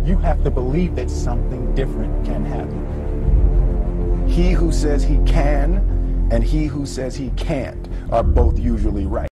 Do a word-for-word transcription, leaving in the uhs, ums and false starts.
you have to believe that something different can happen. He who says he can and he who says he can't are both usually right.